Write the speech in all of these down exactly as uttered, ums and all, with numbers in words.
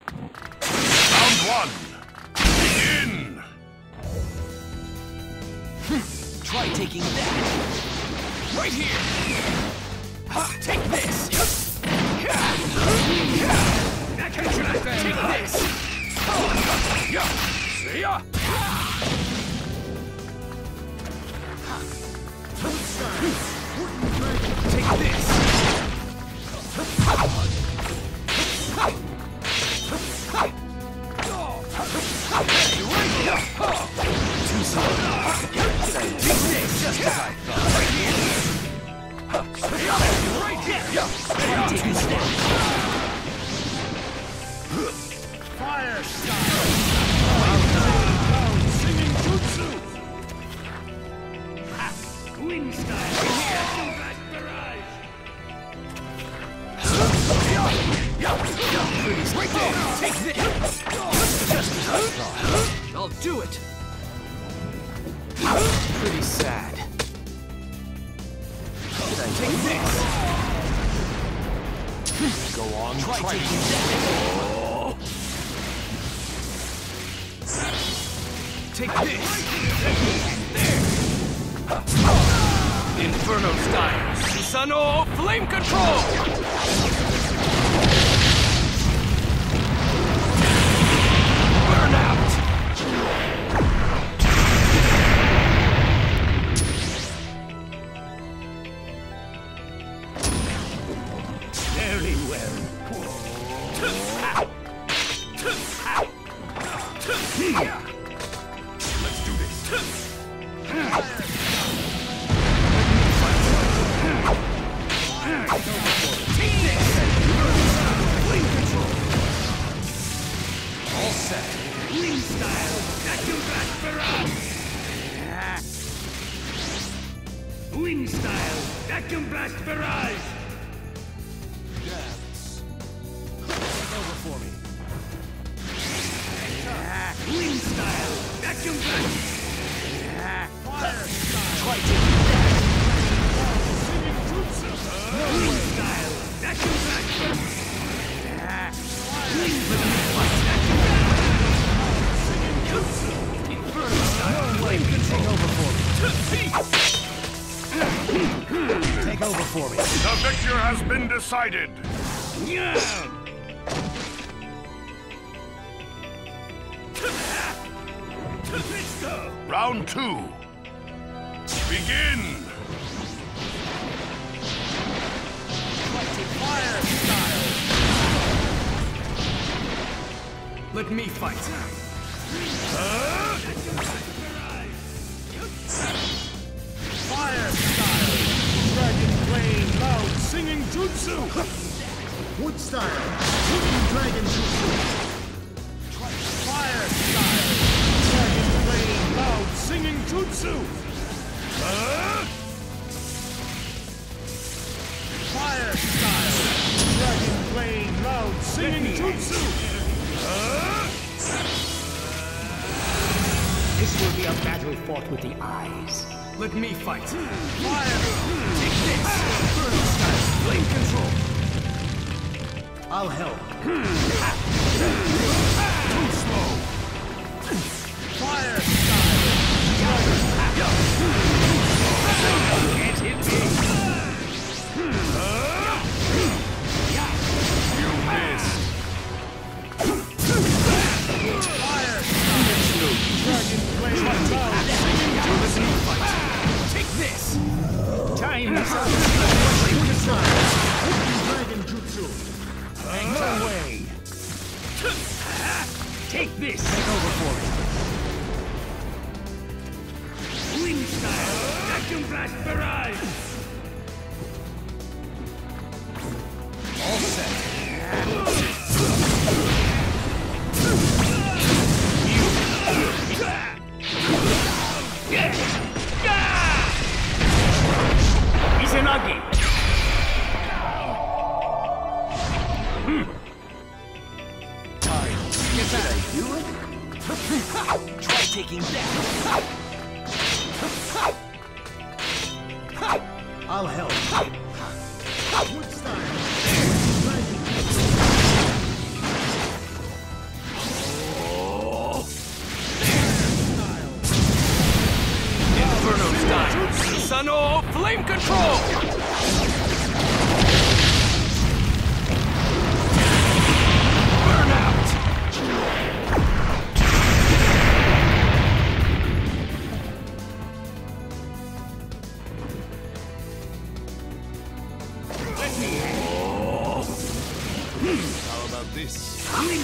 Round one. Begin. Try taking that. Right here. Take this. That can take this. See ya. Take this. Too slow. Take this, just as I thought. Right here. Right here. Take a step. Fire style. Singing jutsu. Wind style. Barrage. Right there. Take this. Just as I thought. I'll do it. Pretty sad. Should I take this? Go on, try, try taking that. Take this. There. Inferno style. Susanoo flame control. Burn out. Very well. Let's do this. Take this. Flame control. All set. Wing style. Vacuum blast barrage. Wing style. Vacuum blast barrage. For me. Wind style, vacuum blast. Fire style. Try taking that. Singing jutsu. Wind style, vacuum blast. Wind blast. Singing jutsu. Inferno style. Flame control. Take over for me. Take over for me. The victor has been decided. Yeah. Round two. Begin. Fire style. Let me fight. Uh? Fire style. Dragon flame loud singing jutsu. Wood style. Wooden dragon jutsu. Fire style. Dragon flame loud singing jutsu. Uh? Fire style. Dragon flame loud singing jutsu. Uh? This will be a battle fought with the eyes. Let me fight. Fire! Take this! Burn style! Flame control! I'll help. Too slow! Fire style! Can't hit me! You missed. Fire style! Dragon flame loud! Let me fight! Take this! Time is up! Dragon jutsu. No way! Take this! Take over for me! Wind style! Vacuum blast barrage! All set! Izanagi! Hmm. Time. Did I do it? Try taking that. I'll help. Wood style. control! Burn out! Let me How about this?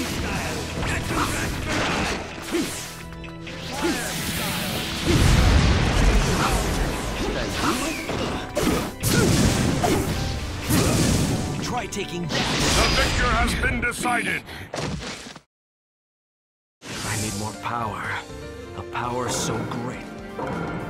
Try taking that. The victor has been decided. I need more power. A power so great.